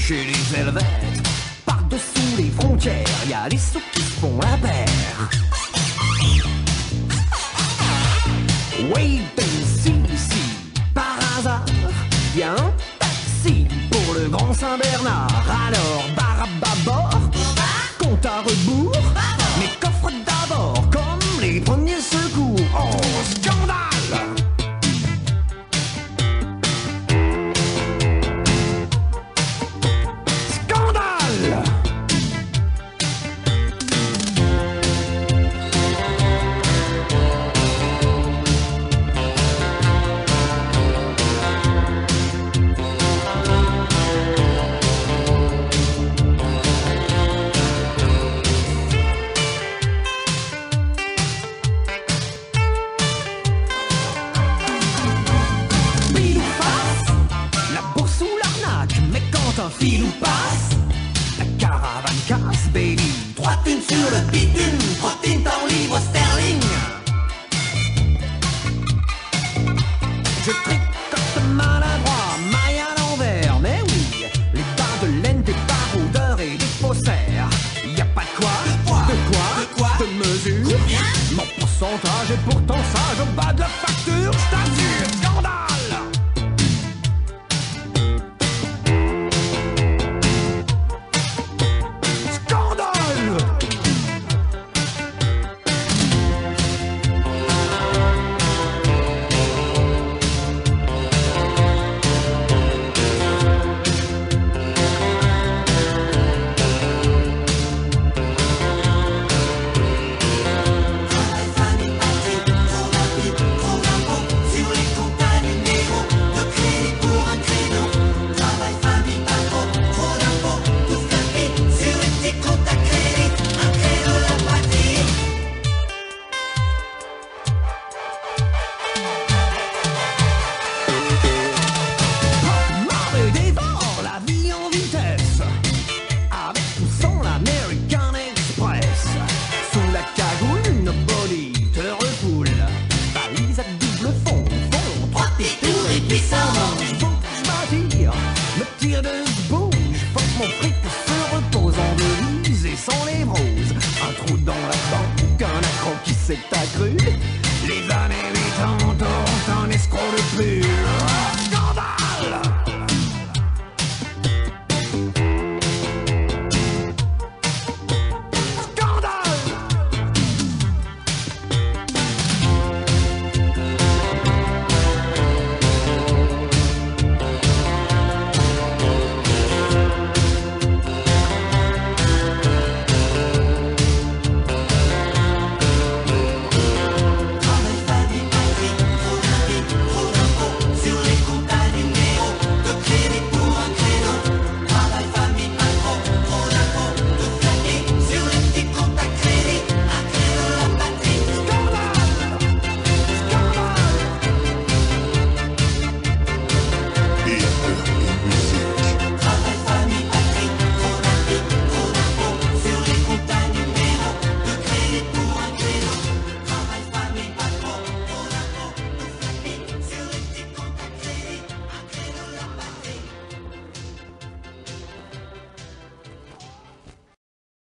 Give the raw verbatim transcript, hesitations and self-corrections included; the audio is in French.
chez les Helvètes. Par-dessous les frontières, y a les sous qui se font la paire. Wait and see, si par hasard y a un taxi pour le Grand Saint-Bernard. Alors barre à bâbord, compte à rebours, mais coffre d'abord comme les premiers secours. Oh, scandale! File ou passe, la caravane casse, baby. Trois thunes sur le bitume, trottine en livres sterling. Je tricote maladroit, maille à l'envers, mais oui, les bas de laine, des baroudeurs et des faussaires. Y a pas de quoi, de quoi, de quoi, de, quoi de mesure. Combien? Mon pourcentage est pourtant sage au bas de la facture, j't'assure, scandale! C'est accru. Les années huit ont un escroc de plus.